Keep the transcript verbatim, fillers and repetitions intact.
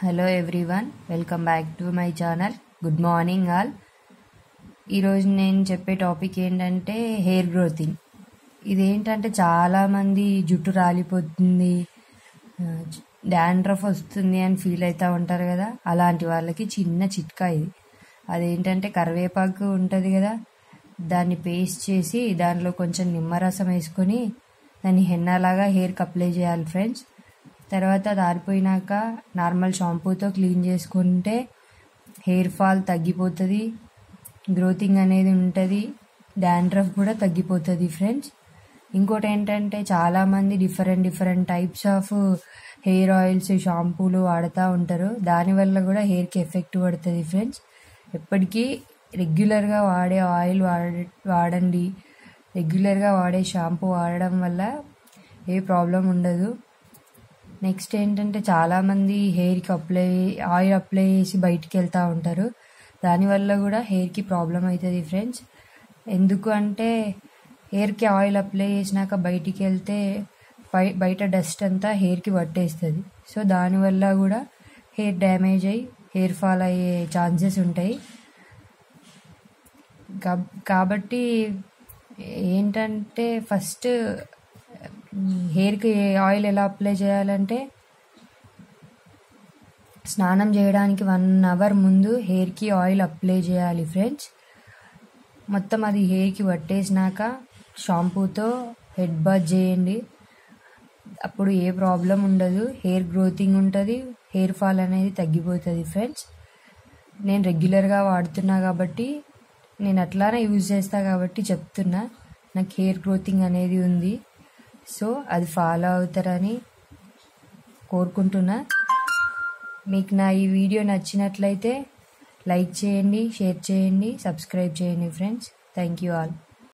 Hello everyone, welcome back to my channel. Good morning all. ఈరోజు నేను చెప్పే topic ఏంటంటే హెయిర్ గ్రోతింగ్. ఇదేంటంటే చాలామంది జుట్టు రాలిపోతుంది, డాండ్రఫ్ వస్తుంది అని ఫీల్ అవుతూ ఉంటారు కదా. అలాంటి వాళ్ళకి చిన్న చిట్కా ఇది. అదేంటంటే కరివేపాకు ఉంటుంది కదా, దాన్ని పేస్ట్ చేసి దానిలో కొంచెం నిమ్మరసం వేసుకొని దాన్ని హెన్నాలాగా హెయిర్కి అప్లై చేయాలి ఫ్రెండ్స్. తర్వాత అది ఆరిపోయినాక నార్మల్ షాంపూతో క్లీన్ చేసుకుంటే హెయిర్ ఫాల్ తగ్గిపోతుంది, గ్రోతింగ్ అనేది ఉంటుంది, డాండ్రఫ్ కూడా తగ్గిపోతుంది ఫ్రెండ్స్. ఇంకోటి ఏంటంటే చాలామంది different different types of hair oils, షాంపూలు వాడుతూ ఉంటారు. దానివల్ల కూడా హెయిర్కి ఎఫెక్ట్ పడుతుంది ఫ్రెండ్స్. ఎప్పటికీ రెగ్యులర్గా వాడే ఆయిల్ వాడ వాడండి రెగ్యులర్గా వాడే షాంపూ వాడడం వల్ల ఏ ప్రాబ్లం ఉండదు. నెక్స్ట్ ఏంటంటే చాలామంది హెయిర్కి అప్లై ఆయిల్ అప్లై చేసి బయటికి వెళ్తూ ఉంటారు. దానివల్ల కూడా హెయిర్కి ప్రాబ్లం అవుతుంది ఫ్రెండ్స్. ఎందుకు అంటే హెయిర్కి ఆయిల్ అప్లై చేసినాక బయటికి వెళ్తే బయ బయట డస్ట్ అంతా హెయిర్కి పట్టేస్తుంది. సో దానివల్ల కూడా హెయిర్ డ్యామేజ్ అయ్యి హెయిర్ ఫాల్ అయ్యే ఛాన్సెస్ ఉంటాయి. కాబట్టి ఏంటంటే ఫస్ట్ హెయిర్కి ఆయిల్ ఎలా అప్లై చేయాలంటే స్నానం చేయడానికి వన్ అవర్ ముందు హెయిర్కి ఆయిల్ అప్లై చేయాలి ఫ్రెండ్స్. మొత్తం అది హెయిర్కి పట్టేసినాక షాంపూతో హెడ్ బాత్ చేయండి. అప్పుడు ఏ ప్రాబ్లం ఉండదు, హెయిర్ గ్రోతింగ్ ఉంటుంది, హెయిర్ ఫాల్ అనేది తగ్గిపోతుంది ఫ్రెండ్స్. నేను రెగ్యులర్గా వాడుతున్నా కాబట్టి, నేను అట్లానే యూజ్ చేస్తా కాబట్టి చెప్తున్నా. నాకు హెయిర్ గ్రోతింగ్ అనేది ఉంది, సో అది ఫాలో అవుతారని కోరుకుంటున్నా. మీకు నా ఈ వీడియో నచ్చినట్లయితే లైక్ చేయండి, షేర్ చేయండి, సబ్స్క్రైబ్ చేయండి ఫ్రెండ్స్. Thank you all.